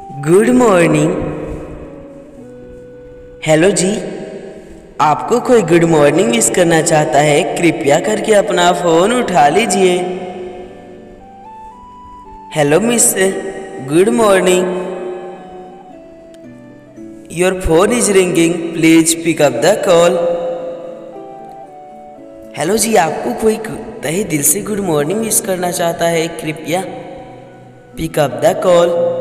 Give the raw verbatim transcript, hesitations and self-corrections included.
Good morning. Hello जी, आपको कोई गुड मॉर्निंग विश करना चाहता है, कृपया करके अपना फ़ोन उठा लीजिए। Hello miss, good morning. Your phone is ringing, please pick up the call. Hello जी, आपको कोई तहे दिल से गुड मॉर्निंग विश करना चाहता है, कृपया पिक अप द कॉल।